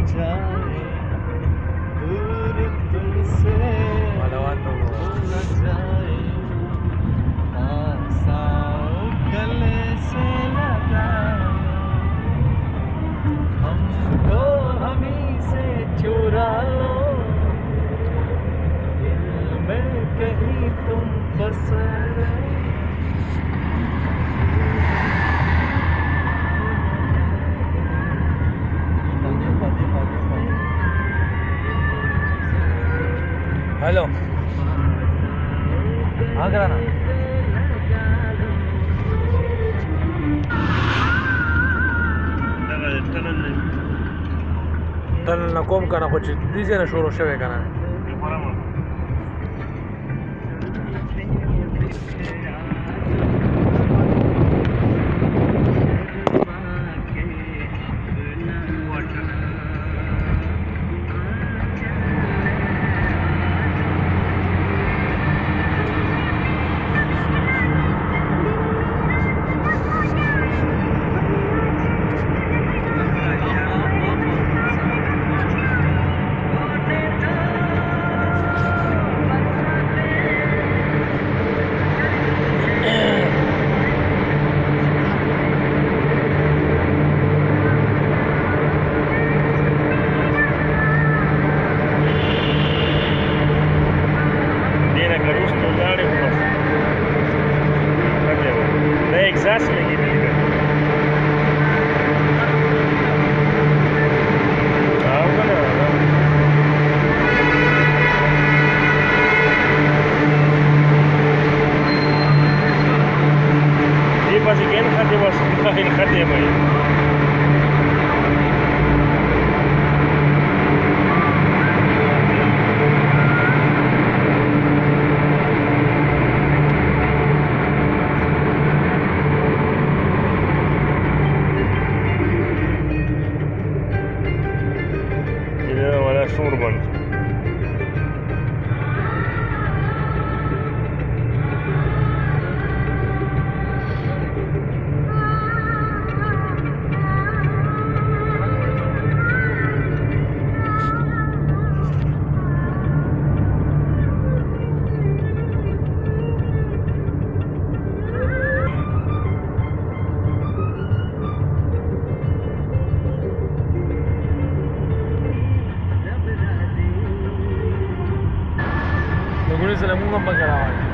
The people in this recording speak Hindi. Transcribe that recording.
जाए, दूर तुमसे न जाए, पास आओ गले से लगाए, हमको हमी से चुरा लो, दिल में कहीं तुम बस रहे। हेलो हाँ कराना टनल न कोम kana خو چې دیزه نه شروع شوی کنه Seguro se le mueve para que la vaya.